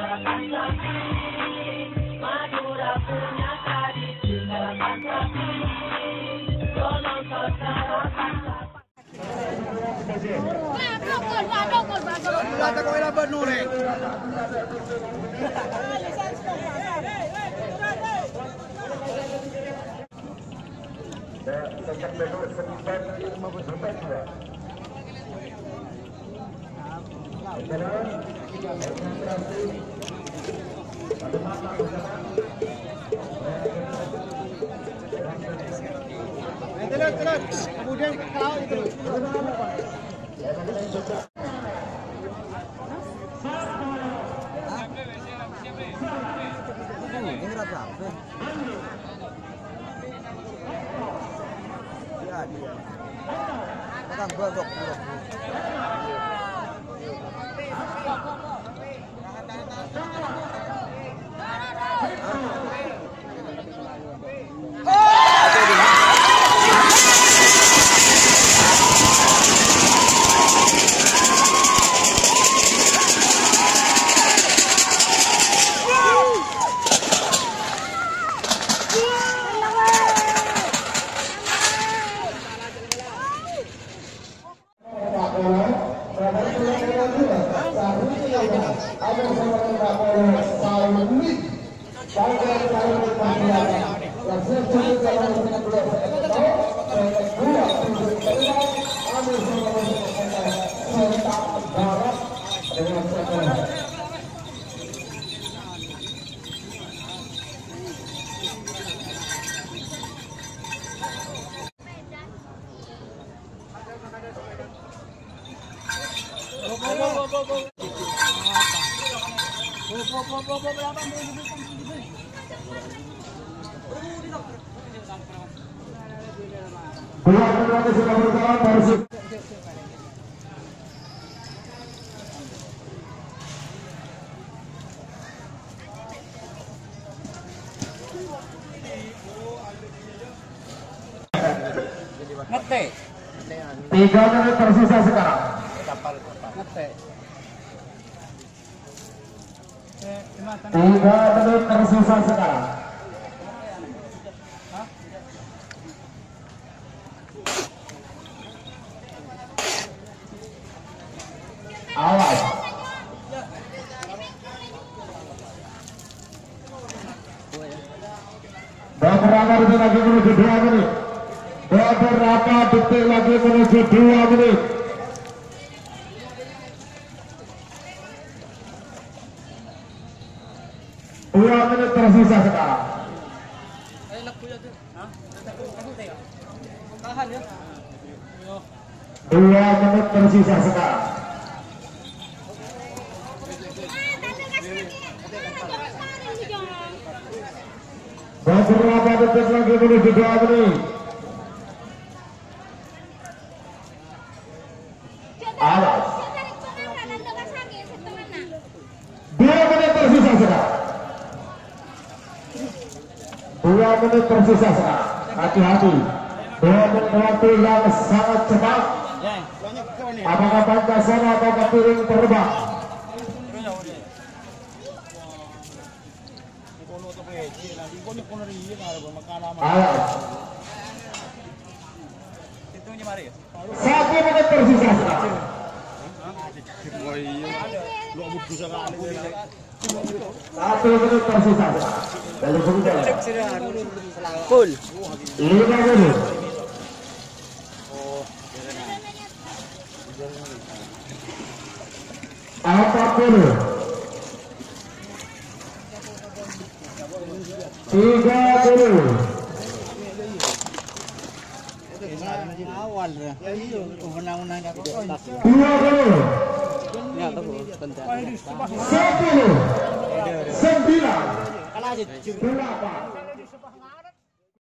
Madura punya tradisi gerakan sapi. Tolong sosarakan. Kemudian kalau itu sudah berjalan dari ngetek. 3 menit tersisa sekarang. 3 menit tersisa sekarang. Awas. Beberapa detik lagi menuju 2 menit. Beberapa detik lagi menuju 2 menit. Dua menit tersisa sekarang. 2 menit tersisa sekarang. Beberapa detik lagi menuju 2 menit. Awas. 2 menit tersisa sekarang. 2 menit tersisa sekarang. Hati-hati. 2 menit waktu yang sangat cepat. Apakah Pancasila atau piring terbang? Awas. 1 menit tersisa sekarang. 1 menit tersisa sekarang. Full. 5 menit. 40. 30. Awal ya. Undang-undang ya. 20. Ya, tahu. 10. 9. 8.